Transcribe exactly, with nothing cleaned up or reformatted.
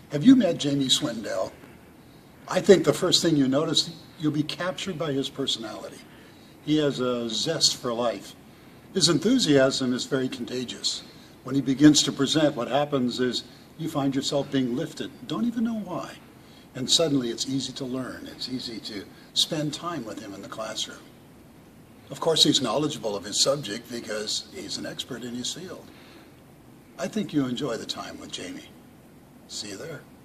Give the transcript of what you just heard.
Have you met Jaime Swindell? I think the first thing you notice, you'll be captured by his personality. He has a zest for life. His enthusiasm is very contagious. When he begins to present, what happens is you find yourself being lifted, don't even know why. And suddenly it's easy to learn. It's easy to spend time with him in the classroom. Of course, he's knowledgeable of his subject because he's an expert in his field. I think you enjoy the time with Jaime. See you there.